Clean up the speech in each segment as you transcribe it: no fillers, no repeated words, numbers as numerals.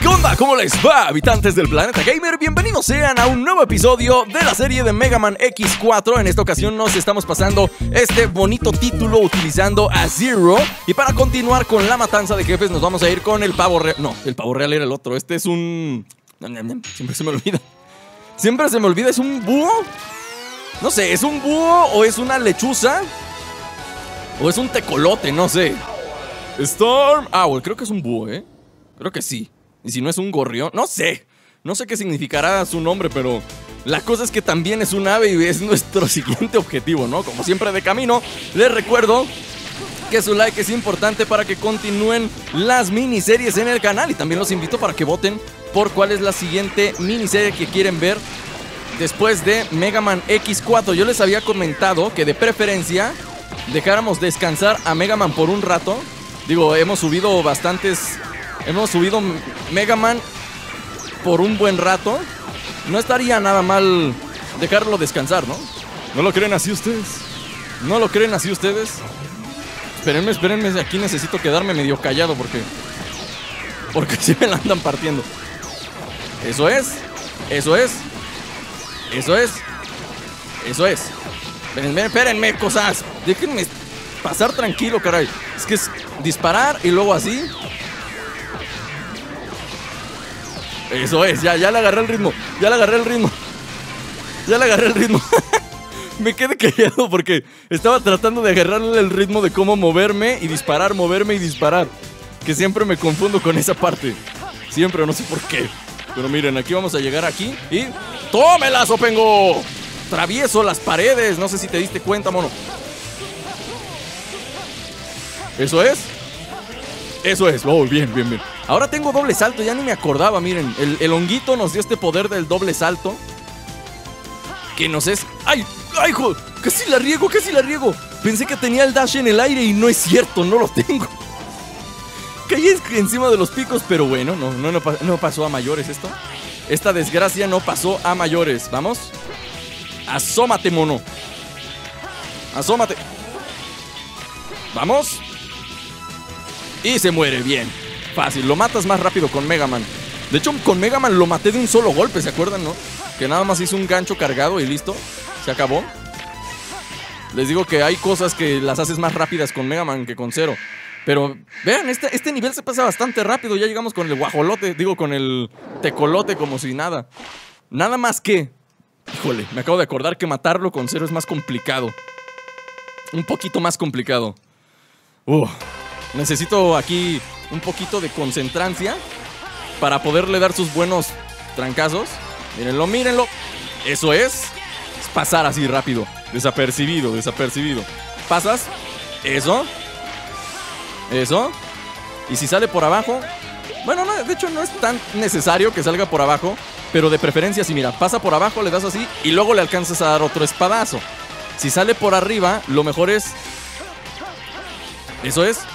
¿Qué onda? ¿Cómo les va, habitantes del planeta gamer? Bienvenidos sean a un nuevo episodio de la serie de Mega Man X4. En esta ocasión nos estamos pasando este bonito título utilizando a Zero. Y para continuar con la matanza de jefes nos vamos a ir con el pavo real. No, el pavo real era el otro. Este es un... Siempre se me olvida. Siempre se me olvida, ¿es un búho? No sé, ¿es un búho o es una lechuza? ¿O es un tecolote? No sé. Storm Owl, creo que es un búho, ¿eh? Creo que sí. Y si no es un gorrión, no sé. No sé qué significará su nombre, pero la cosa es que también es un ave y es nuestro siguiente objetivo, ¿no? Como siempre de camino, les recuerdo que su like es importante para que continúen las miniseries en el canal. Y también los invito para que voten por cuál es la siguiente miniserie que quieren ver después de Mega Man X4. Yo les había comentado que de preferencia dejáramos descansar a Mega Man por un rato. Digo, hemos subido Mega Man por un buen rato. No estaría nada mal dejarlo descansar, ¿no? ¿No lo creen así ustedes? ¿No lo creen así ustedes? Espérenme, aquí necesito quedarme medio callado porque si me la andan partiendo. Eso es. Espérenme, cosas. Déjenme pasar tranquilo, caray. Es que es disparar y luego así. Eso es, ya le agarré el ritmo. Me quedé callado porque estaba tratando de agarrarle el ritmo de cómo moverme y disparar. Que siempre me confundo con esa parte. Siempre, no sé por qué. Pero miren, aquí vamos a llegar aquí y... ¡Tómela, Sopengo! Travieso las paredes, no sé si te diste cuenta, mono. Eso es. Oh, bien. Ahora tengo doble salto, ya ni me acordaba, miren. El honguito nos dio este poder del doble salto. Que nos es... ¡Ay! ¡Joder! Casi la riego. Pensé que tenía el dash en el aire y no es cierto, no lo tengo. Caí encima de los picos, pero bueno, no pasó a mayores esto. Esta desgracia no pasó a mayores. Vamos. Asómate, mono. Asómate. Vamos. Y se muere, bien. Fácil, lo matas más rápido con Mega Man. De hecho, con Mega Man lo maté de un solo golpe, ¿se acuerdan, no? Que nada más hizo un gancho cargado y listo. Se acabó. Les digo que hay cosas que las haces más rápidas con Mega Man que con Zero. Pero vean, este nivel se pasa bastante rápido. Ya llegamos con el guajolote, con el tecolote como si nada. Nada más que... Híjole, me acabo de acordar que matarlo con Zero es más complicado. Un poquito más complicado. Necesito aquí un poquito de concentrancia para poderle dar sus buenos trancazos. Mírenlo. Eso es pasar así rápido. Desapercibido. Pasas. Eso. Y si sale por abajo... Bueno, no, de hecho no es tan necesario que salga por abajo. Pero de preferencia si mira, pasa por abajo, le das así y luego le alcanzas a dar otro espadazo. Si sale por arriba, lo mejor es... Eso es.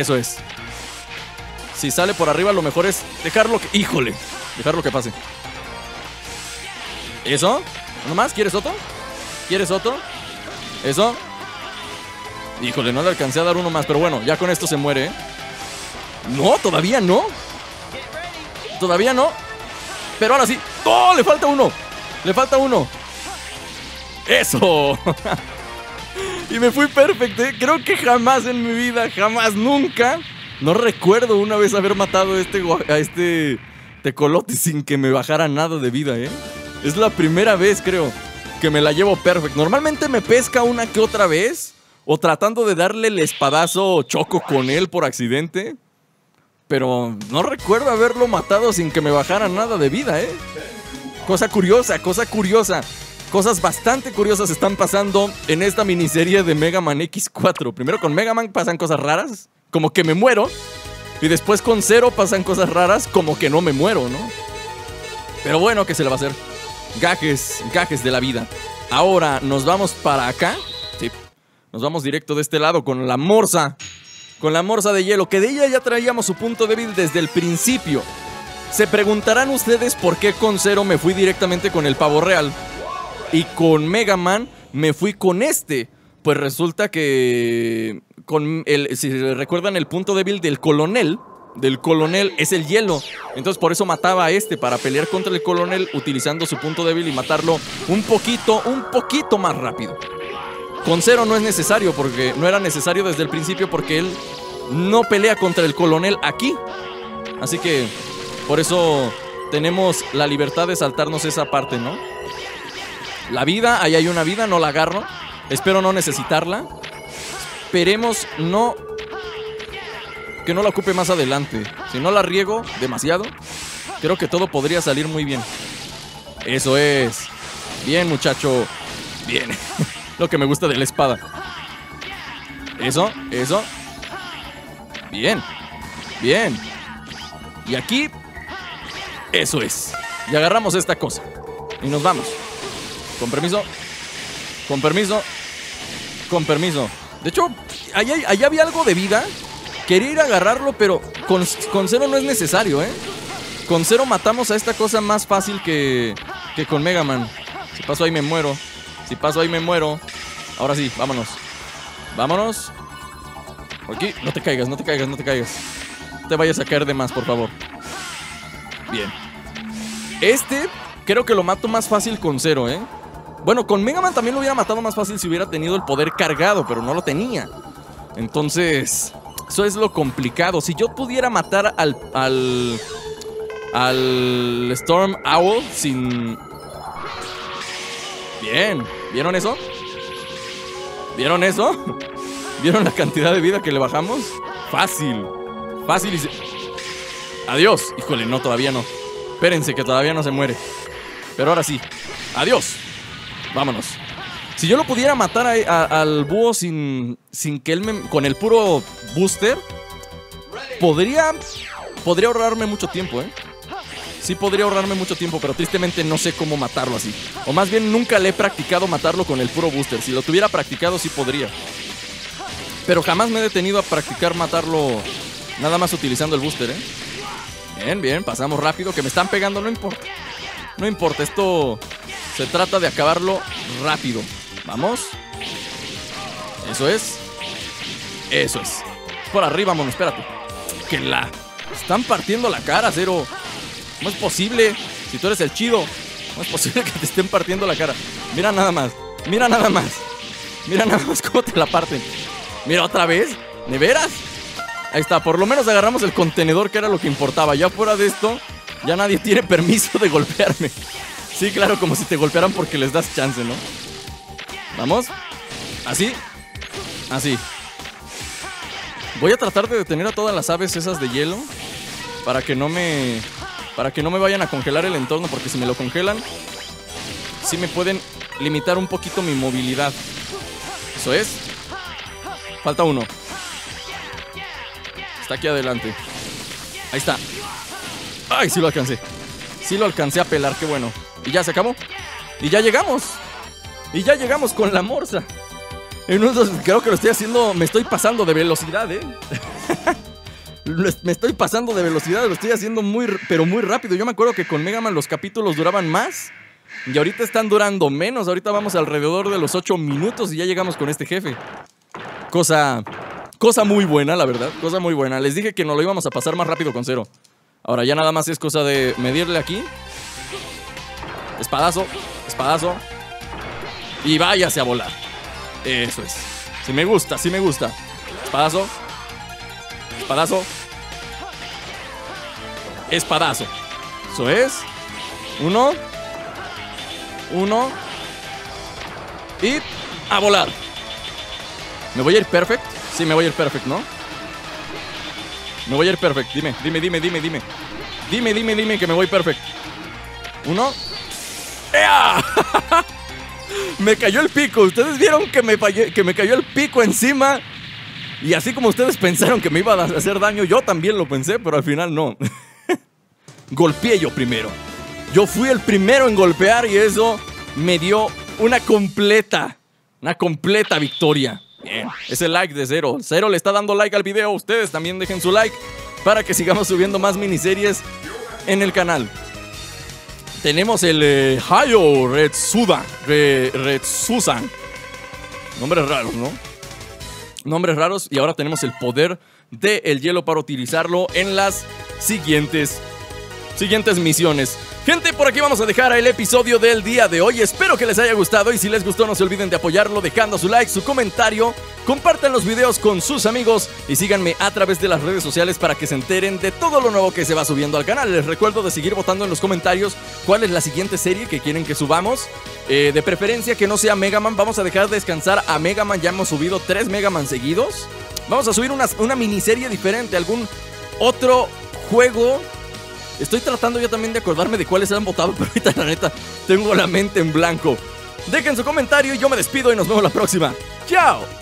Si sale por arriba, lo mejor es dejarlo que... ¡Híjole! Dejarlo que pase. ¿Eso? ¿No más? ¿Quieres otro? ¿Eso? Híjole, no le alcancé a dar uno más, pero bueno, ya con esto se muere, ¿eh? No, todavía no. Pero ahora sí. ¡Oh! Le falta uno. ¡Eso! Y me fui perfecto, ¿eh? Creo que jamás en mi vida, nunca. No recuerdo una vez haber matado a este tecolote sin que me bajara nada de vida, ¿eh? Es la primera vez, creo, que me la llevo perfecto. Normalmente me pesca una que otra vez, o tratando de darle el espadazo choco con él por accidente. Pero no recuerdo haberlo matado sin que me bajara nada de vida, ¿eh? Cosa curiosa. Cosas bastante curiosas están pasando en esta miniserie de Mega Man X4. Primero con Mega Man pasan cosas raras, como que me muero. Y después con Zero pasan cosas raras, como que no me muero, ¿no? Pero bueno, ¿qué se le va a hacer? Gajes de la vida. Ahora nos vamos para acá. Sí, nos vamos directo de este lado con la morsa. Con la morsa de hielo, que de ella ya traíamos su punto débil desde el principio. Se preguntarán ustedes por qué con Zero me fui directamente con el pavo real y con Mega Man me fui con este. Pues resulta que si recuerdan el punto débil del Colonel, del coronel es el hielo. Entonces por eso mataba a este, para pelear contra el coronel utilizando su punto débil y matarlo un poquito más rápido. Con Zero no es necesario, porque no era necesario desde el principio, porque él no pelea contra el coronel aquí. Así que por eso tenemos la libertad de saltarnos esa parte, ¿no? La vida, ahí hay una vida, no la agarro. Espero no necesitarla. Esperemos que no la ocupe más adelante. Si no la riego demasiado, creo que todo podría salir muy bien. Eso es. Bien, muchacho. Bien. Lo que me gusta de la espada. Eso. Bien. Bien. Y aquí, eso es. Y agarramos esta cosa y nos vamos. Con permiso. Con permiso. Con permiso. De hecho, allá había algo de vida. Quería ir a agarrarlo, pero con Zero no es necesario, ¿eh? Con Zero matamos a esta cosa más fácil que con Mega Man. Si paso ahí me muero. Si paso ahí me muero. Ahora sí, vámonos. Vámonos. Aquí, no te caigas, no te caigas, no te caigas. No te vayas a caer de más, por favor. Bien. Creo que lo mato más fácil con Zero, ¿eh? Bueno, con Mega Man también lo hubiera matado más fácil si hubiera tenido el poder cargado, pero no lo tenía. Entonces, eso es lo complicado. Si yo pudiera matar al Storm Owl sin... Bien. ¿Vieron eso? ¿Vieron eso? ¿Vieron la cantidad de vida que le bajamos? Fácil. Fácil y... Adiós. Híjole, no, todavía no. Espérense que todavía no se muere. Pero ahora sí. Adiós. Vámonos. Si yo lo pudiera matar al búho sin que él con el puro booster, podría ahorrarme mucho tiempo, ¿eh? Sí podría ahorrarme mucho tiempo, pero tristemente no sé cómo matarlo así. O más bien nunca le he practicado matarlo con el puro booster. Si lo tuviera practicado sí podría. Pero jamás me he detenido a practicar matarlo nada más utilizando el booster, ¿eh? Bien, bien, pasamos rápido. Que me están pegando, no importa. No importa, esto se trata de acabarlo rápido. Vamos. Eso es. Eso es. Por arriba, mono, espérate. Que la están partiendo la cara, Zero. ¿Cómo es posible? Si tú eres el chido, ¿cómo es posible que te estén partiendo la cara? Mira nada más. Mira nada más. Mira nada más cómo te la parten. Mira otra vez. ¿De veras? Ahí está, por lo menos agarramos el contenedor, que era lo que importaba. Ya fuera de esto, ya nadie tiene permiso de golpearme. Sí, claro, como si te golpearan porque les das chance, ¿no? Vamos. Así. Así. Voy a tratar de detener a todas las aves esas de hielo para que no me vayan a congelar el entorno, porque si me lo congelan, sí me pueden limitar un poquito mi movilidad. Eso es. Falta uno. Está aquí adelante. Ahí está. Ay, sí lo alcancé. Sí lo alcancé a pelar, qué bueno. Y ya se acabó. Y ya llegamos. Y ya llegamos con la morsa. Creo que lo estoy haciendo. Me estoy pasando de velocidad, ¿eh? Me estoy pasando de velocidad. Lo estoy haciendo pero muy rápido. Yo me acuerdo que con Mega Man los capítulos duraban más. Y ahorita están durando menos. Ahorita vamos alrededor de los 8 minutos y ya llegamos con este jefe. Cosa muy buena, la verdad. Cosa muy buena. Les dije que nos lo íbamos a pasar más rápido con Zero. Ahora ya nada más es cosa de medirle aquí. Espadazo. Espadazo. Y váyase a volar. Eso es. Sí me gusta, sí me gusta. Espadazo. Espadazo. Espadazo. Eso es. Uno. Y a volar. ¿Me voy a ir perfect? Sí, me voy a ir perfect, ¿no? Me voy a ir perfect. Dime que me voy perfect. Uno. ¡Ea! Me cayó el pico. Ustedes vieron que me cayó el pico encima. Y así como ustedes pensaron que me iba a hacer daño, yo también lo pensé, pero al final no. Golpeé yo primero. Yo fui el primero en golpear y eso me dio una completa victoria. Bien, ese like de Zero. Zero le está dando like al video. Ustedes también dejen su like para que sigamos subiendo más miniseries en el canal. Tenemos el Hayo Retsusan. Nombres raros, ¿no? Nombres raros. Y ahora tenemos el poder del hielo para utilizarlo en las siguientes misiones. Gente, por aquí vamos a dejar el episodio del día de hoy. Espero que les haya gustado y si les gustó no se olviden de apoyarlo dejando su like, su comentario. Compartan los videos con sus amigos y síganme a través de las redes sociales para que se enteren de todo lo nuevo que se va subiendo al canal. Les recuerdo de seguir votando en los comentarios cuál es la siguiente serie que quieren que subamos. De preferencia que no sea Mega Man. Vamos a dejar descansar a Mega Man. Ya hemos subido 3 Mega Man seguidos. Vamos a subir una miniserie diferente, algún otro juego. Estoy tratando yo también de acordarme de cuáles han votado, pero ahorita la neta tengo la mente en blanco. Dejen su comentario y yo me despido y nos vemos la próxima. ¡Chao!